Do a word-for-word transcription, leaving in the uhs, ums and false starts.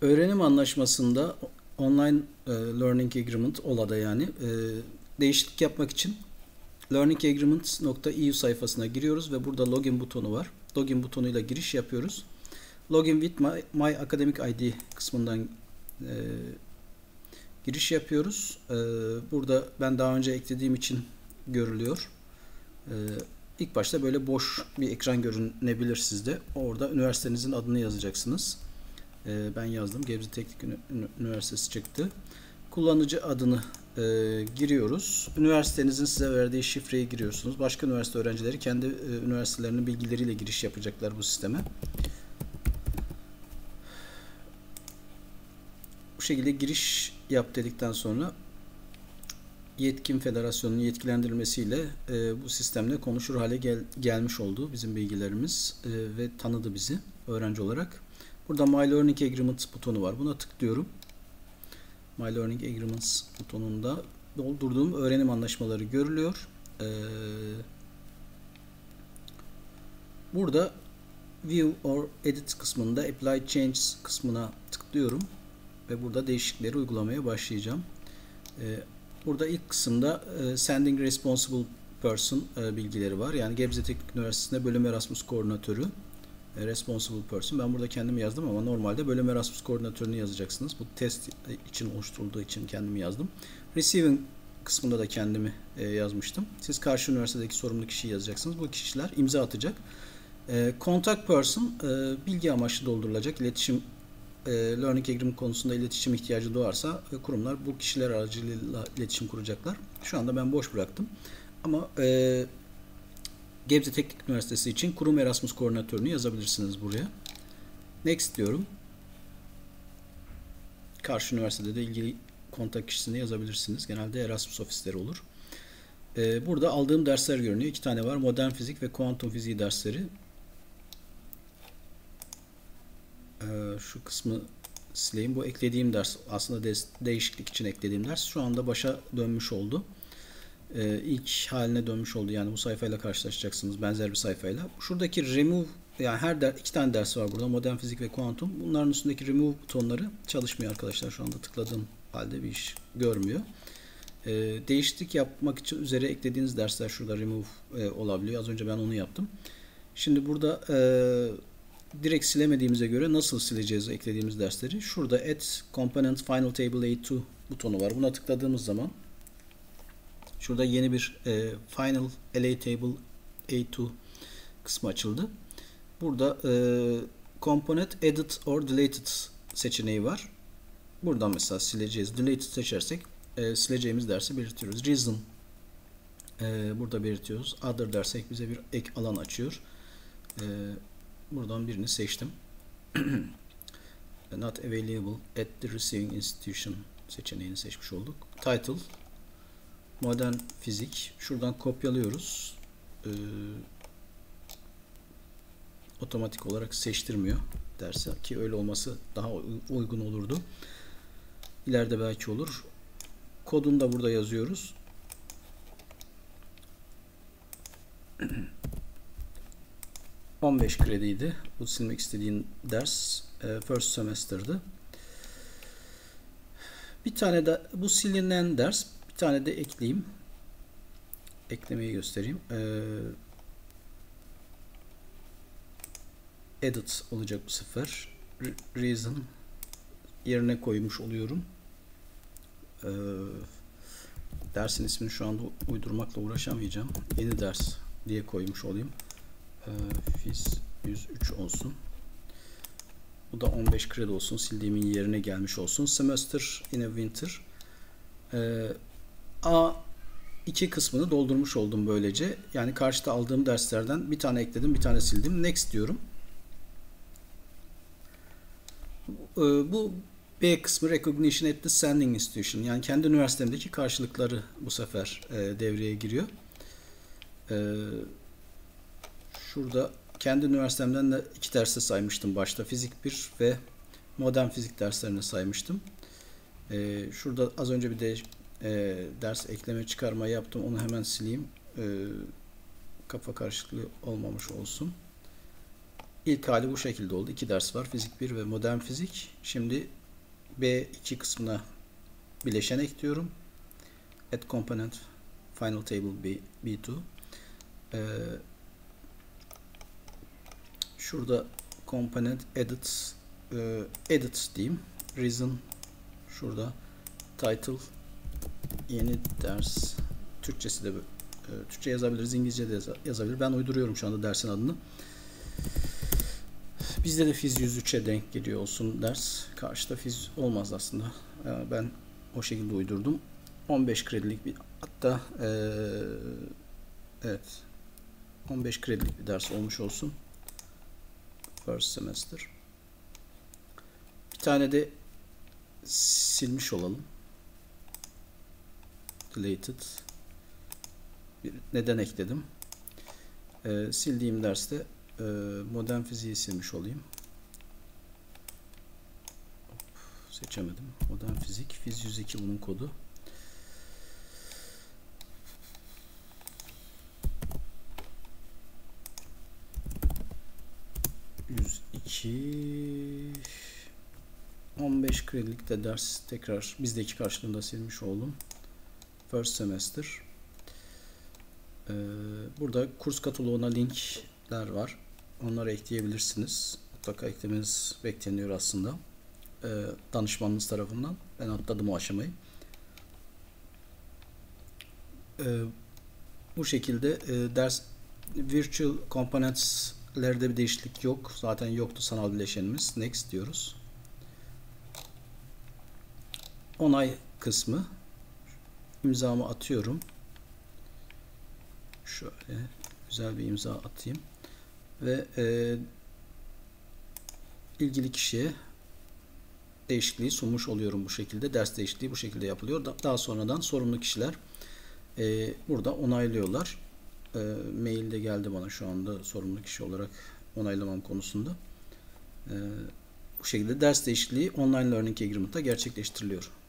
Öğrenim anlaşmasında Online e, Learning Agreement O L A'da yani e, değişiklik yapmak için learning agreement nokta e u sayfasına giriyoruz ve burada login butonu var. Login butonuyla giriş yapıyoruz. Login with my, my academic I D kısmından e, giriş yapıyoruz. E, burada ben daha önce eklediğim için görülüyor. E, ilk başta böyle boş bir ekran görünebilir sizde. Orada üniversitenizin adını yazacaksınız. E, ben yazdım. Gebze Teknik Üniversitesi çıktı. Kullanıcı adını e, giriyoruz. Üniversitenizin size verdiği şifreyi giriyorsunuz. Başka üniversite öğrencileri kendi e, üniversitelerinin bilgileriyle giriş yapacaklar bu sisteme. Bu şekilde giriş yap dedikten sonra Yetkin Federasyonu'nun yetkilendirilmesiyle e, bu sistemle konuşur hale gel gelmiş oldu bizim bilgilerimiz e, ve tanıdı bizi öğrenci olarak. Burada My Learning Agreement butonu var. Buna tıklıyorum. My Learning Agreements butonunda doldurduğum öğrenim anlaşmaları görülüyor. Ee, burada View or Edit kısmında Apply Changes kısmına tıklıyorum ve burada değişiklikleri uygulamaya başlayacağım. Ee, burada ilk kısımda e, Sending Responsible Person e, bilgileri var. Yani Gebze Teknik Üniversitesi'nde bölüm Erasmus koordinatörü. Responsible person. Ben burada kendimi yazdım ama normalde bölüm Erasmus koordinatörünü yazacaksınız. Bu test için oluşturulduğu için kendimi yazdım. Receiving kısmında da kendimi e, yazmıştım. Siz karşı üniversitedeki sorumlu kişiyi yazacaksınız. Bu kişiler imza atacak. E, contact person e, bilgi amaçlı doldurulacak. İletişim e, learning agreement konusunda iletişim ihtiyacı doğarsa e, kurumlar bu kişiler aracılığıyla iletişim kuracaklar. Şu anda ben boş bıraktım. Ama e, Gebze Teknik Üniversitesi için kurum Erasmus koordinatörünü yazabilirsiniz buraya. Next diyorum. Karşı üniversitede de ilgili kontak kişisini yazabilirsiniz. Genelde Erasmus ofisleri olur. Ee, burada aldığım dersler görünüyor. İki tane var. Modern fizik ve kuantum fiziği dersleri. Ee, şu kısmı sileyim. Bu eklediğim ders aslında de değişiklik için eklediğim ders. Şu anda başa dönmüş oldu. Ee, ilk haline dönmüş oldu. Yani bu sayfayla karşılaşacaksınız. Benzer bir sayfayla. Şuradaki remove, yani her der, iki tane ders var burada. Modern fizik ve kuantum. Bunların üstündeki remove butonları çalışmıyor arkadaşlar. Şu anda tıkladığım halde bir iş görmüyor. Ee, değişiklik yapmak için üzere eklediğiniz dersler şurada remove e, olabiliyor. Az önce ben onu yaptım. Şimdi burada e, direkt silemediğimize göre nasıl sileceğiz eklediğimiz dersleri? Şurada Add Component Final Table A iki butonu var. Buna tıkladığımız zaman şurada yeni bir e, Final L A Table A iki kısmı açıldı. Burada e, Component Edit or Deleted seçeneği var. Buradan mesela sileceğiz. Deleted seçersek e, sileceğimiz dersi belirtiyoruz. Reason e, burada belirtiyoruz. Other dersek bize bir ek alan açıyor. E, buradan birini seçtim. Not available at the receiving institution seçeneğini seçmiş olduk. Title Modern fizik. Şuradan kopyalıyoruz. Ee, otomatik olarak seçtirmiyor dersi ki öyle olması daha uygun olurdu. İleride belki olur. Kodunu da burada yazıyoruz. on beş krediydi. Bu silmek istediğim ders first semester'dı. Bir tane de bu silinen ders, bir tane de ekleyeyim. Eklemeyi göstereyim. Ee, edit olacak bu sefer. Reason yerine koymuş oluyorum. Ee, dersin ismini şu anda uydurmakla uğraşamayacağım. Yeni ders diye koymuş olayım. Ee, Fiz yüz üç olsun. Bu da on beş kredi olsun. Sildiğimin yerine gelmiş olsun. Semester in a winter. Ee, A iki kısmını doldurmuş oldum böylece. Yani karşıda aldığım derslerden bir tane ekledim, bir tane sildim. Next diyorum. Ee, bu B kısmı Recognition at the Sending Institution. Yani kendi üniversitemdeki karşılıkları bu sefer e, devreye giriyor. Ee, şurada kendi üniversitemden de iki derse saymıştım başta. Fizik bir ve modern fizik derslerini saymıştım. Ee, şurada az önce bir de e, ders ekleme çıkarma yaptım. Onu hemen sileyim. Ee, kafa karışıklığı olmamış olsun. İlk hali bu şekilde oldu. İki ders var. Fizik bir ve modern fizik. Şimdi B iki kısmına bileşen ekliyorum. Add component final table B, B2. Ee, şurada component edit e, edit diyeyim. Reason şurada title yeni ders. Türkçesi de e, Türkçe yazabiliriz, İngilizce de yazabilir. Ben uyduruyorum şu anda dersin adını. Bizde de Fiz yüz üçe denk geliyor olsun ders. Karşıda Fiz olmaz aslında. Ben o şekilde uydurdum. on beş kredilik bir, hatta ee, evet on beş kredilik bir ders olmuş olsun. First semester. Bir tane de silmiş olalım. Deleted. Bir neden ekledim? Ee, sildiğim derste e, modern fiziği silmiş olayım. Hop, seçemedim. Modern fizik. Fiz yüz iki bunun kodu. yüz iki on beş kredilik de ders tekrar bizdeki karşılığında silmiş oldum. First semester. Ee, burada kurs kataloğuna linkler var. Onları ekleyebilirsiniz. Mutlaka eklemeniz bekleniyor aslında. Ee, danışmanınız tarafından. Ben atladım o aşamayı. Ee, bu şekilde e, ders virtual components'lerde bir değişiklik yok. Zaten yoktu sanal bileşenimiz. Next diyoruz. Onay kısmı. İmzamı atıyorum. Şöyle güzel bir imza atayım. Ve e, ilgili kişiye değişikliği sunmuş oluyorum bu şekilde. Ders değişikliği bu şekilde yapılıyor. Daha sonradan sorumlu kişiler e, burada onaylıyorlar. E, mail de geldi bana şu anda sorumlu kişi olarak onaylamam konusunda. E, bu şekilde ders değişikliği Online Learning Agreement'ta gerçekleştiriliyor.